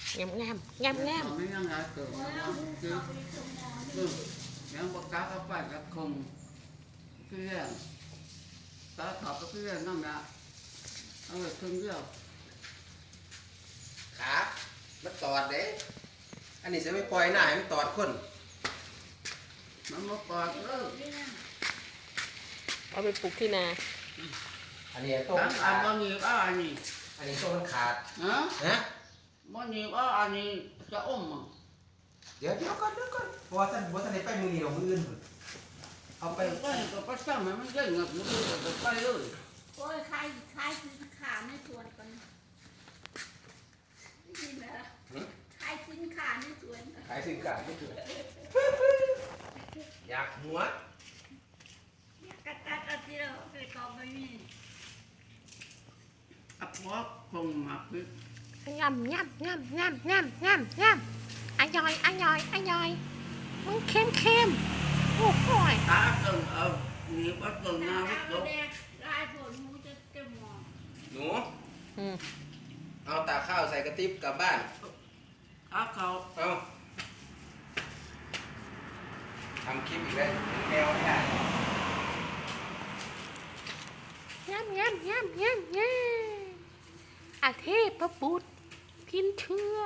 ngam mấy ngân lại tưởng nó chứ những bậc cá có phải là không cái gì cá thọ cái gì nó ngã nó phải thương nhiều ขามันตอดเด้อันนี้จะไม่ปล่อยหน้าให้มันตอดคน nó mất bọt nữa เอาไปปลูกที่นาอันนี้ต้น ăn ขาด ăn bao nhiêu bao anh nhỉ อันนี้ต้นมันขาด hả นะ bao nhiêu bao anh nhỉ cho ôm mà เดี๋ยวก่อนเพราะว่าท่านได้ไปมือนี่เรามืออื่นเอาไป cái này có bắt xong màมันdây ngập nó được bay rồi โอ้ยใครกินขาในสวนก่อนนี่นะใครกินขาในสวนขายสินค้าไม่ถูกอยากหัวกัดที่เราไปกองไม่มี ấp bóp không mặc biết ngâm anh nhoiมันเค็มโอ้โห đã từng ở nhiều bắt từng nào biết แด đâu งลายฝนมูจะมองหนูเอาตาข้าวใส่กระติบกลับบ้าน áp khâu เอาทำคลิปอีกแล้วแมวไม่ได้ ngâmอาเทพบุตรพินเชือก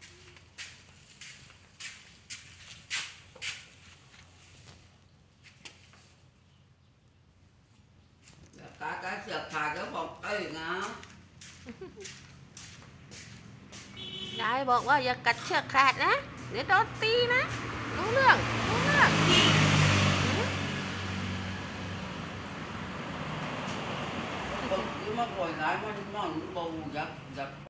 cái sẹt thải cái vòng tay ngá ยายบอกว่าอย่ากัดเชือกขาดนะเดี๋ยวโดนตีนะรู้เรื่อง nhưng mà rồi lái nó bầu giặc